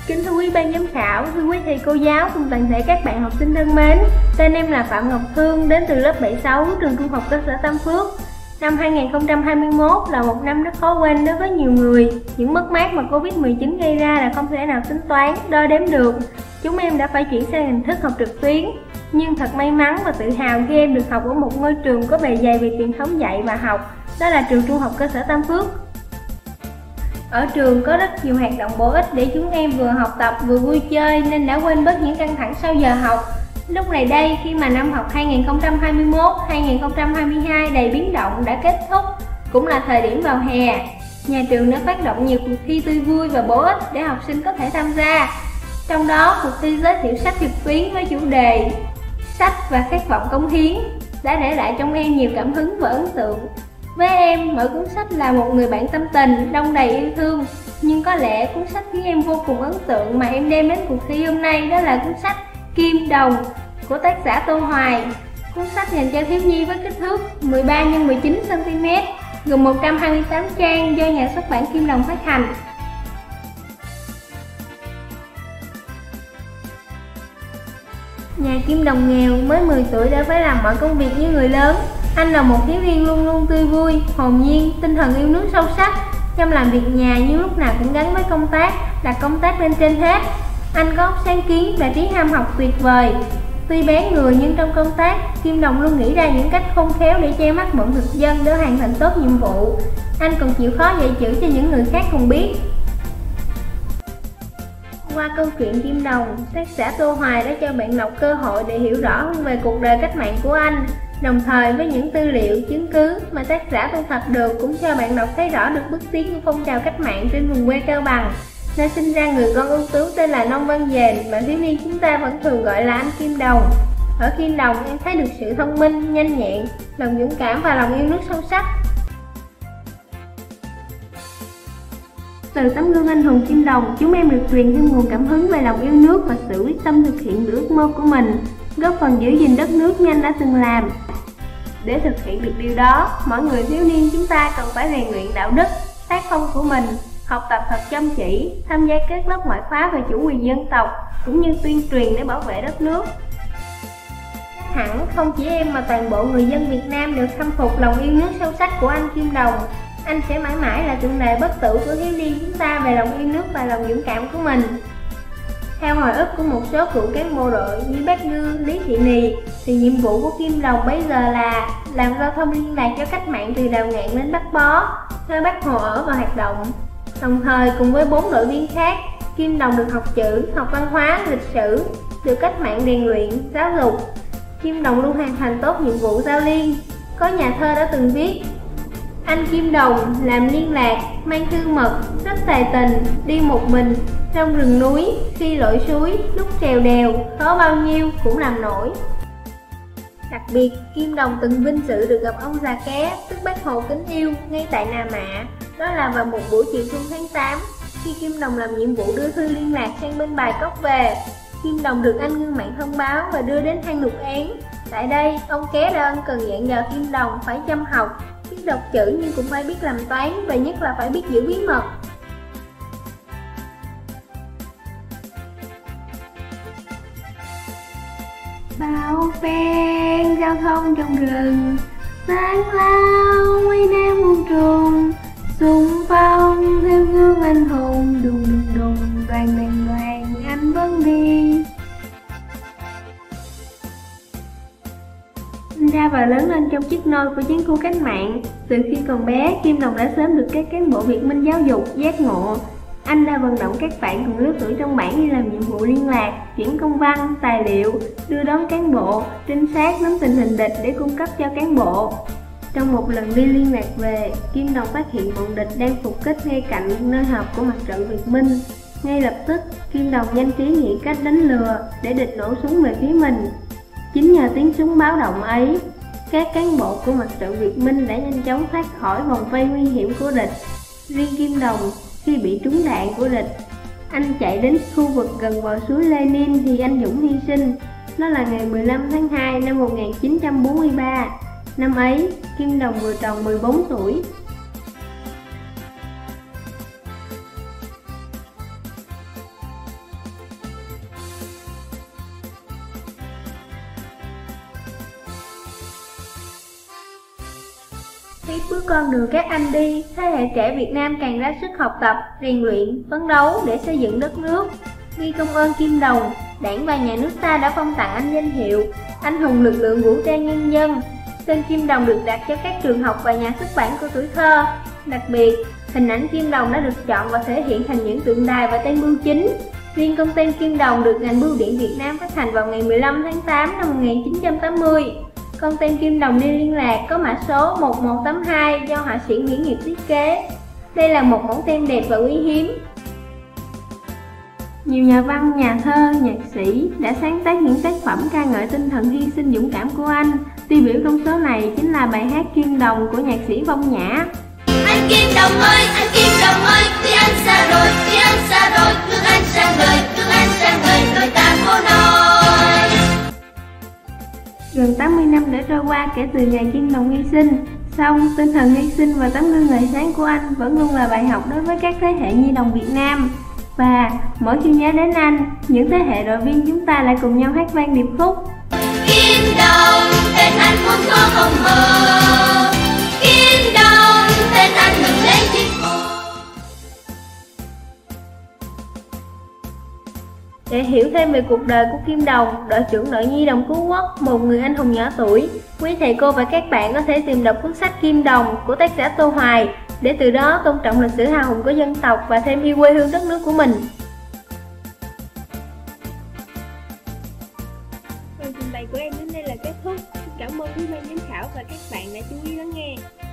Kính thưa quý ban giám khảo, thưa quý thầy cô giáo cùng toàn thể các bạn học sinh thân mến. Tên em là Phạm Ngọc Thương, đến từ lớp 76 trường Trung học cơ sở Tam Phước. Năm 2021 là một năm rất khó quên đối với nhiều người. Những mất mát mà Covid-19 gây ra là không thể nào tính toán, đo đếm được. Chúng em đã phải chuyển sang hình thức học trực tuyến. Nhưng thật may mắn và tự hào khi em được học ở một ngôi trường có bề dày về truyền thống dạy và học, đó là trường Trung học cơ sở Tam Phước. Ở trường có rất nhiều hoạt động bổ ích để chúng em vừa học tập vừa vui chơi nên đã quên bớt những căng thẳng sau giờ học. Lúc này đây, khi mà năm học 2021-2022 đầy biến động đã kết thúc, cũng là thời điểm vào hè, nhà trường đã phát động nhiều cuộc thi tươi vui và bổ ích để học sinh có thể tham gia. Trong đó, cuộc thi giới thiệu sách trực tuyến với chủ đề Sách và khát vọng cống hiến đã để lại trong em nhiều cảm hứng và ấn tượng. Với em, mỗi cuốn sách là một người bạn tâm tình, đong đầy yêu thương. Nhưng có lẽ cuốn sách khiến em vô cùng ấn tượng mà em đem đến cuộc thi hôm nay đó là cuốn sách Kim Đồng của tác giả Tô Hoài. Cuốn sách dành cho thiếu nhi với kích thước 13x19cm, gồm 128 trang do nhà xuất bản Kim Đồng phát hành. Nhà Kim Đồng nghèo, mới 10 tuổi đã phải làm mọi công việc như người lớn. Anh là một thiếu niên luôn luôn tươi vui, hồn nhiên, tinh thần yêu nước sâu sắc. Trong làm việc nhà nhưng lúc nào cũng gắn với công tác, đặt công tác lên trên hết. Anh có óc sáng kiến và trí ham học tuyệt vời. Tuy bé người nhưng trong công tác, Kim Đồng luôn nghĩ ra những cách khôn khéo để che mắt bọn thực dân để hoàn thành tốt nhiệm vụ. Anh còn chịu khó dạy chữ cho những người khác không biết. Qua câu chuyện Kim Đồng, tác giả Tô Hoài đã cho bạn đọc cơ hội để hiểu rõ hơn về cuộc đời cách mạng của anh. Đồng thời với những tư liệu, chứng cứ mà tác giả thu thập được cũng cho bạn đọc thấy rõ được bước tiến của phong trào cách mạng trên vùng quê Cao Bằng, nơi sinh ra người con ưu tú tên là Nông Văn Dền mà thiếu niên chúng ta vẫn thường gọi là anh Kim Đồng. Ở Kim Đồng em thấy được sự thông minh, nhanh nhẹn, lòng dũng cảm và lòng yêu nước sâu sắc. Từ tấm gương anh hùng Kim Đồng, chúng em được truyền thêm nguồn cảm hứng về lòng yêu nước và sự quyết tâm thực hiện được ước mơ của mình, góp phần giữ gìn đất nước như anh đã từng làm. Để thực hiện được điều đó, mỗi người thiếu niên chúng ta cần phải rèn luyện đạo đức, tác phong của mình, học tập thật chăm chỉ, tham gia các lớp ngoại khóa về chủ quyền dân tộc, cũng như tuyên truyền để bảo vệ đất nước. Chắc hẳn không chỉ em mà toàn bộ người dân Việt Nam đều khâm phục lòng yêu nước sâu sắc của anh Kim Đồng. Anh sẽ mãi mãi là tượng đài bất tử của thiếu niên chúng ta về lòng yêu nước và lòng dũng cảm của mình. Theo hồi ức của một số cựu cán bộ đội như bác Ngư, Lý Thị Nì, thì nhiệm vụ của Kim Đồng bây giờ là làm giao thông liên lạc cho cách mạng từ Đào Ngạn đến Bắc Bó, nơi Bác Hồ ở và hoạt động. Đồng thời cùng với 4 đội viên khác, Kim Đồng được học chữ, học văn hóa, lịch sử, được cách mạng rèn luyện, giáo dục. Kim Đồng luôn hoàn thành tốt nhiệm vụ giao liên. Có nhà thơ đã từng viết: anh Kim Đồng làm liên lạc, mang thư mật, rất tài tình, đi một mình, trong rừng núi, khi lội suối, lúc trèo đèo, khó bao nhiêu cũng làm nổi. Đặc biệt, Kim Đồng từng vinh dự được gặp ông già Ké, tức Bác Hồ kính yêu, ngay tại Nà Mạ. Đó là vào một buổi chiều xuân tháng 8, khi Kim Đồng làm nhiệm vụ đưa thư liên lạc sang bên Bài Cốc về. Kim Đồng được anh ngưng mạng thông báo và đưa đến hang Lục Án. Tại đây, ông Ké đã ân cần dặn dò Kim Đồng phải chăm học, biết đọc chữ nhưng cũng phải biết làm toán và nhất là phải biết giữ bí mật. Bao phen giao thông trong rừng, sáng lao mấy nam muôn trùng, xung phong theo gương anh hùng, đùng đùng đùng, đoàn đoàn đoàn anh vẫn đi. Ra và lớn lên trong chiếc nôi của chiến khu cách mạng. Từ khi còn bé, Kim Đồng đã sớm được các cán bộ Việt Minh giáo dục, giác ngộ. Anh đã vận động các bạn cùng lứa tuổi trong bản đi làm nhiệm vụ liên lạc, chuyển công văn, tài liệu, đưa đón cán bộ, trinh sát nắm tình hình địch để cung cấp cho cán bộ. Trong một lần đi liên lạc về, Kim Đồng phát hiện bọn địch đang phục kích ngay cạnh nơi họp của mặt trận Việt Minh. Ngay lập tức, Kim Đồng nhanh trí nghĩ cách đánh lừa để địch nổ súng về phía mình. Chính nhờ tiếng súng báo động ấy, các cán bộ của mặt trận Việt Minh đã nhanh chóng thoát khỏi vòng vây nguy hiểm của địch. Riêng Kim Đồng, khi bị trúng đạn của địch, anh chạy đến khu vực gần bờ suối Lenin thì anh dũng hy sinh. Đó là ngày 15 tháng 2 năm 1943. Năm ấy, Kim Đồng vừa tròn 14 tuổi. Tiếp bước con đường các anh đi, thế hệ trẻ Việt Nam càng ra sức học tập, rèn luyện, phấn đấu để xây dựng đất nước. Ghi công ơn Kim Đồng, Đảng và Nhà nước ta đã phong tặng anh danh hiệu Anh hùng lực lượng vũ trang nhân dân. Tên Kim Đồng được đặt cho các trường học và nhà xuất bản của tuổi thơ. Đặc biệt, hình ảnh Kim Đồng đã được chọn và thể hiện thành những tượng đài và tem bưu chính. Riêng con tem Kim Đồng được ngành bưu điện Việt Nam phát hành vào ngày 15 tháng 8 năm 1980. Con tem Kim Đồng đi liên lạc có mã số 1182 do họa sĩ Nguyễn Nghiệp thiết kế. Đây là một mẫu tem đẹp và quý hiếm. Nhiều nhà văn, nhà thơ, nhạc sĩ đã sáng tác những tác phẩm ca ngợi tinh thần hy sinh dũng cảm của anh. Tiêu biểu trong số này chính là bài hát Kim Đồng của nhạc sĩ Phong Nhã. Anh Kim Đồng ơi, anh Kim Đồng ơi, tuy anh xa rồi, tuy anh xa rồi, thương anh sang đời, thương anh sang đời, đôi ta cố nói. Gần 80 năm đã trôi qua kể từ ngày Kim Đồng hy sinh, song tinh thần hy sinh và tấm gương ngời sáng của anh vẫn luôn là bài học đối với các thế hệ nhi đồng Việt Nam. Và mỗi khi nhớ đến anh, những thế hệ đội viên chúng ta lại cùng nhau hát vang điệp khúc. Kim Đồng, tên anh muốn có không mơ. Kim Đồng, tên anh đừng lấy chiếc mồ. Để hiểu thêm về cuộc đời của Kim Đồng, đội trưởng đội nhi đồng cứu quốc, một người anh hùng nhỏ tuổi, quý thầy cô và các bạn có thể tìm đọc cuốn sách Kim Đồng của tác giả Tô Hoài, để từ đó tôn trọng lịch sử hào hùng của dân tộc và thêm yêu quê hương đất nước của mình. Phần trình bày của em đến đây là kết thúc. Cảm ơn quý ban giám khảo và các bạn đã chú ý lắng nghe.